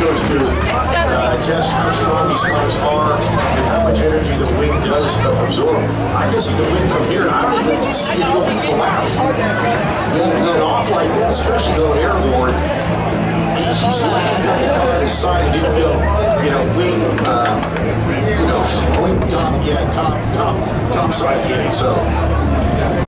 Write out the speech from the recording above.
goes to test how strong he's on his car and how much energy the wing does absorb. I can see the wing from here, and I don't even see it going flat. Going off like that, especially going airborne, he's looking at his side and he'll go, wing, wing top, top side getting. So